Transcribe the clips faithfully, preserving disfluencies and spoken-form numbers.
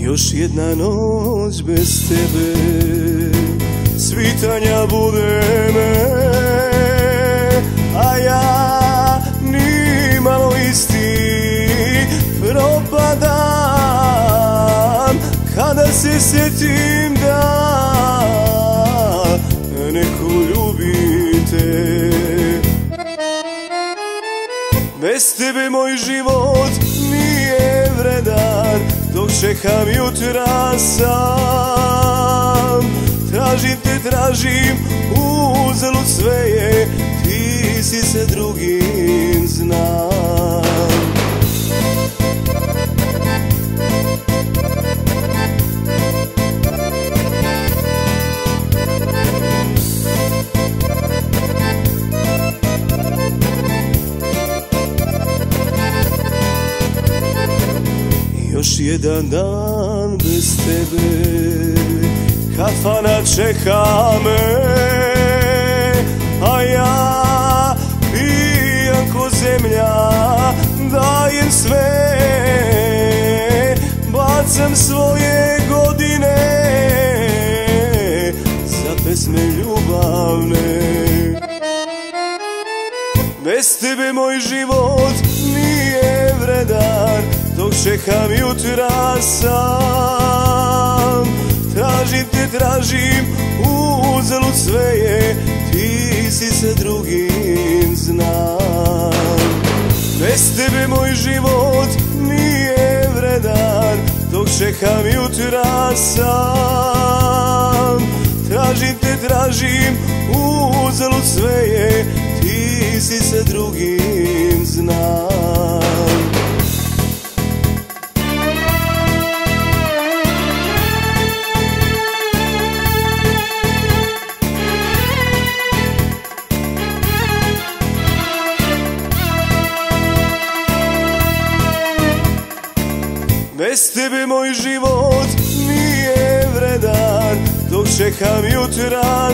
Još jedna noć bez tebe, svitanja bude me, a ja nimalo isti propadam kada se sjetim da neko ljubite. Bez tebe moj život nije vredan, dok čekam jutra sam. Tražim te, tražim, uzalud sve je, ti si sa drugim, znam. Još jedan dan bez tebe, kafana čeka me, a ja pijan ko zemlja, dajem sve, bacam svoje godine za pesme ljubavne. Bez tebe moj život nije vredan, dok čekam jutra sam. Tražim te, tražim, uzalud sve je, ti si sa drugim, znam. Bez tebe moj život nije vredan, dok čekam jutra sam. Tražim te, tražim, uzalud sve je, ti si sa drugim, znam. Bez tebe moj život nije vredan, dok čekam jutra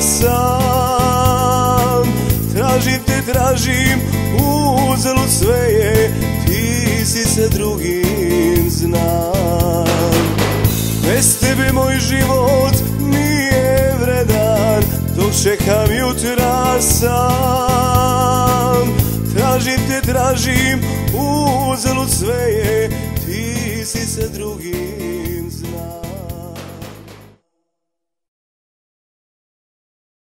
sam. Tražim te, tražim, uzalud sve je, ti si sa drugim, znam. Bez tebe moj život nije vredan, dok čekam jutra sam. Tražim te, tražim, uzalud sve je, ti si sa drugim.